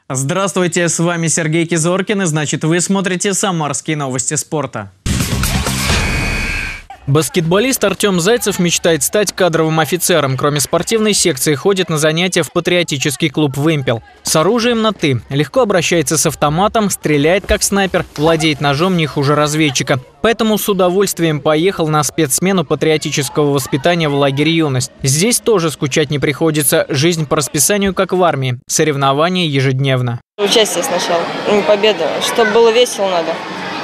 Здравствуйте, с вами Сергей Кизоркин, и значит вы смотрите «Самарские новости спорта». Баскетболист Артем Зайцев мечтает стать кадровым офицером. Кроме спортивной секции, ходит на занятия в патриотический клуб «Вымпел». С оружием на «ты». Легко обращается с автоматом, стреляет как снайпер, владеет ножом не хуже разведчика. Поэтому с удовольствием поехал на спецсмену патриотического воспитания в лагерь «Юность». Здесь тоже скучать не приходится. Жизнь по расписанию, как в армии. Соревнования ежедневно. Участие сначала, не победа. Чтобы было весело надо.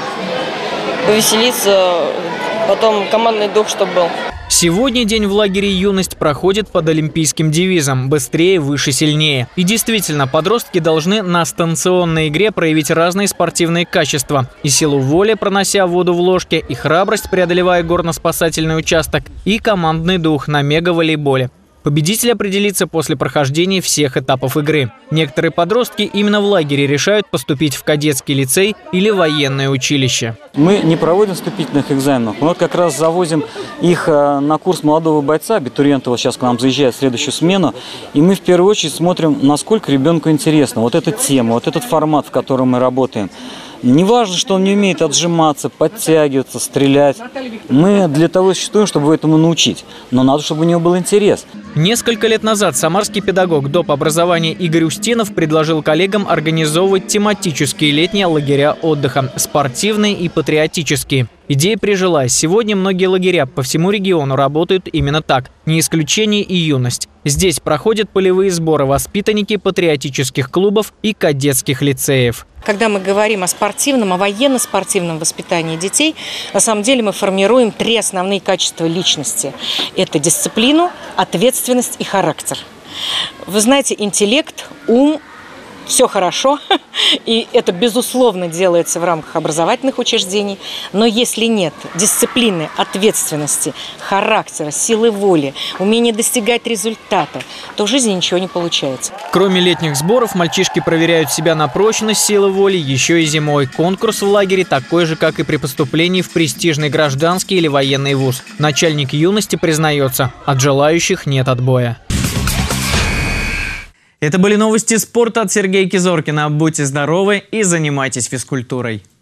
Повеселиться, потом командный дух, чтобы был. Сегодня день в лагере «Юность» проходит под олимпийским девизом «Быстрее, выше, сильнее». И действительно, подростки должны на станционной игре проявить разные спортивные качества. И силу воли, пронося воду в ложке, и храбрость, преодолевая горно-спасательный участок, и командный дух на мега-волейболе. Победитель определится после прохождения всех этапов игры. Некоторые подростки именно в лагере решают поступить в кадетский лицей или военное училище. Мы не проводим вступительных экзаменов. Мы вот как раз завозим их на курс молодого бойца. Абитуриенты вот сейчас к нам заезжают в следующую смену. И мы в первую очередь смотрим, насколько ребенку интересно. Вот эта тема, вот этот формат, в котором мы работаем. Не важно, что он не умеет отжиматься, подтягиваться, стрелять. Мы для того существуем, чтобы этому научить. Но надо, чтобы у него был интерес. Несколько лет назад самарский педагог доп. Образования Игорь Устинов предложил коллегам организовывать тематические летние лагеря отдыха – спортивные и патриотические. Идея прижилась. Сегодня многие лагеря по всему региону работают именно так. Не исключение и «Юность». Здесь проходят полевые сборы воспитанники патриотических клубов и кадетских лицеев. Когда мы говорим о спортивном, о военно-спортивном воспитании детей, на самом деле мы формируем 3 основные качества личности. Это дисциплину, ответственность и характер. Вы знаете, интеллект, ум, все хорошо, и это, безусловно, делается в рамках образовательных учреждений. Но если нет дисциплины, ответственности, характера, силы воли, умения достигать результата, то в жизни ничего не получается. Кроме летних сборов, мальчишки проверяют себя на прочность силы воли еще и зимой. Конкурс в лагере такой же, как и при поступлении в престижный гражданский или военный вуз. Начальник «Юности» признается, от желающих нет отбоя. Это были новости спорта от Сергея Кизоркина. Будьте здоровы и занимайтесь физкультурой.